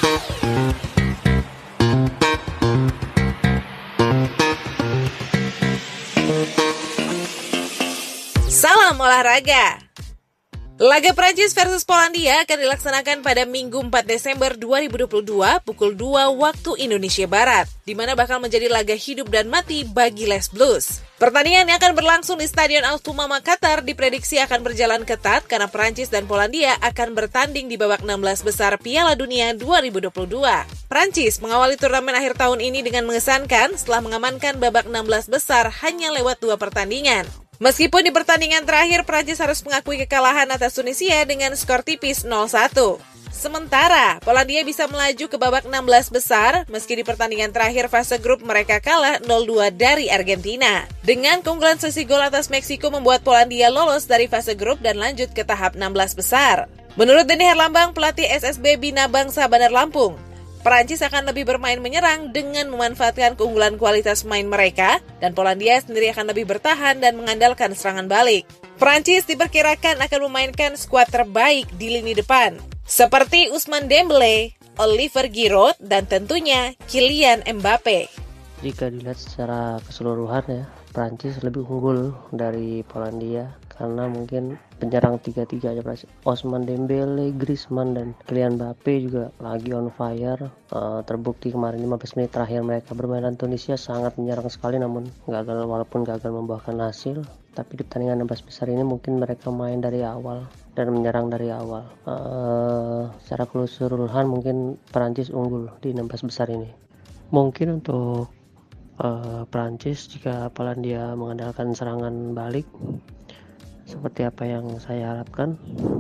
Salam olahraga. Laga Prancis versus Polandia akan dilaksanakan pada Minggu 4 Desember 2022 pukul 2 waktu Indonesia Barat, di mana bakal menjadi laga hidup dan mati bagi Les Bleus. Pertandingan yang akan berlangsung di Stadion Al Thumama Qatar diprediksi akan berjalan ketat karena Prancis dan Polandia akan bertanding di babak 16 besar Piala Dunia 2022. Prancis mengawali turnamen akhir tahun ini dengan mengesankan setelah mengamankan babak 16 besar hanya lewat 2 pertandingan. Meskipun di pertandingan terakhir Prancis harus mengakui kekalahan atas Tunisia dengan skor tipis 0-1. Sementara Polandia bisa melaju ke babak 16 besar meski di pertandingan terakhir fase grup mereka kalah 0-2 dari Argentina. Dengan keunggulan selisih gol atas Meksiko membuat Polandia lolos dari fase grup dan lanjut ke tahap 16 besar. Menurut Denny Herlambang, pelatih SSB Bina Bangsa Bandar Lampung, Perancis akan lebih bermain menyerang dengan memanfaatkan keunggulan kualitas main mereka, dan Polandia sendiri akan lebih bertahan dan mengandalkan serangan balik. Perancis diperkirakan akan memainkan skuad terbaik di lini depan, seperti Ousmane Dembélé, Olivier Giroud, dan tentunya Kylian Mbappe. Jika dilihat secara keseluruhan ya, Prancis lebih unggul dari Polandia karena mungkin penyerang tiga-tiganya Ousmane Dembélé, Griezmann, dan Kylian Mbappe juga lagi on fire. Terbukti kemarin 15 menit terakhir mereka bermain dan Tunisia sangat menyerang sekali, namun walaupun gagal membuahkan hasil. Tapi di pertandingan 16 besar ini mungkin mereka main dari awal dan menyerang dari awal. Secara keseluruhan mungkin Prancis unggul di 16 besar ini. Mungkin untuk Prancis jika Polandia mengandalkan serangan balik seperti apa yang saya harapkan,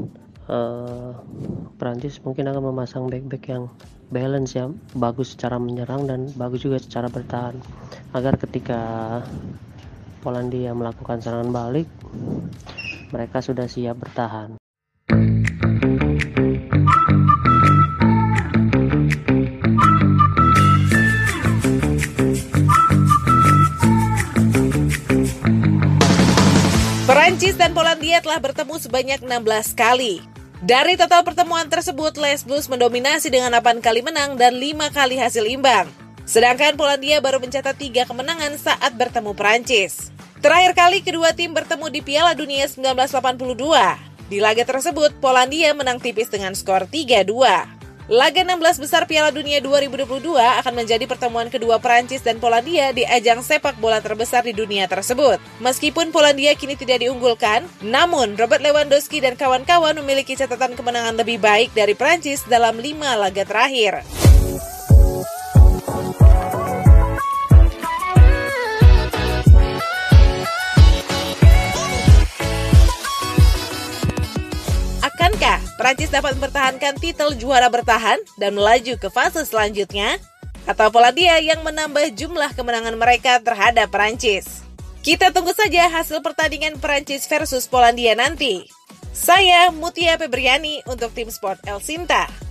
Prancis mungkin akan memasang back yang balance ya, bagus secara menyerang dan bagus juga secara bertahan, agar ketika Polandia melakukan serangan balik mereka sudah siap bertahan. Prancis dan Polandia telah bertemu sebanyak 16 kali. Dari total pertemuan tersebut, Les Bleus mendominasi dengan 8 kali menang dan 5 kali hasil imbang. Sedangkan Polandia baru mencatat 3 kemenangan saat bertemu Prancis. Terakhir kali kedua tim bertemu di Piala Dunia 1982. Di laga tersebut, Polandia menang tipis dengan skor 3-2. Laga 16 besar Piala Dunia 2022 akan menjadi pertemuan kedua Prancis dan Polandia di ajang sepak bola terbesar di dunia tersebut. Meskipun Polandia kini tidak diunggulkan, namun Robert Lewandowski dan kawan-kawan memiliki catatan kemenangan lebih baik dari Prancis dalam 5 laga terakhir. Akankah Prancis dapat mempertahankan titel juara bertahan dan melaju ke fase selanjutnya? Atau Polandia yang menambah jumlah kemenangan mereka terhadap Prancis? Kita tunggu saja hasil pertandingan Prancis versus Polandia nanti. Saya Mutia Febriani untuk tim Sport El Sinta.